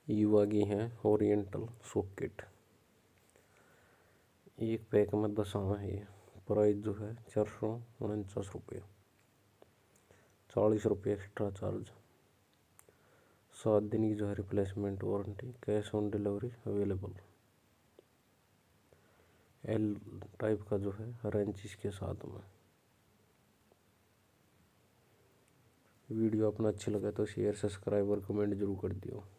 ईवा की है oriental socket. एक पैक में 10 है। ये प्राइस जो है 449 रुपये, 40 रुपये एक्स्ट्रा चार्ज। 7 दिन की जो है replacement warranty, cash on delivery available. L type का जो है रेंच इसके साथ में। वीडियो अपना अच्छा लगा तो शेयर, सब्सक्राइब और कमेंट जरूर कर दियो।